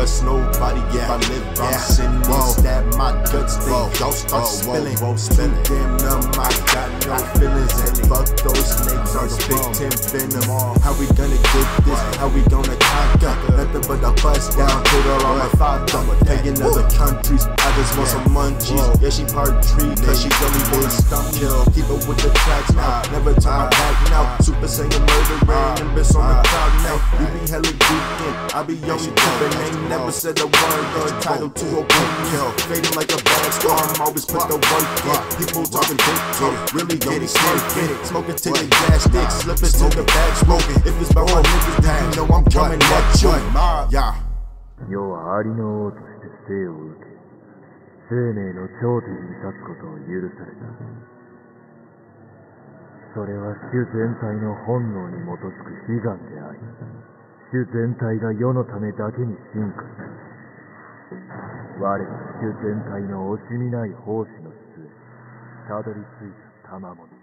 trust nobody. If I live, I'm sinning. Stab my guts, they gon' start spilling. Too damn numb, I got no feelings. And fuck those snakes, our big 10 venom. How we gonna get this? How we gonna conquer? Nothing but a bust down, put her on my father. Paying other countries, I just want some munchies. Yeah, she part tree, cause she really been stumped. Keep up with the tracks now, never turn my back now. Super Saiyan murdering, and bitch on the crowd now. We be hella geeked in, I be only trippin'. Ain't never said a word or entitled to a word. Fading like a bad storm, always put the work in. People talking big talk, really only smoking. Smoking till the gas sticks, slipping to the back smoking. If it's about my niggas, then you know I'm coming at you. Yeah. 世はありの王として生を受け、生命の頂点に立つことを許された。それは種全体の本能に基づく悲願であり、種全体が世のためだけに進化する。我は種全体の惜しみない奉仕の末、たどり着いた賜物。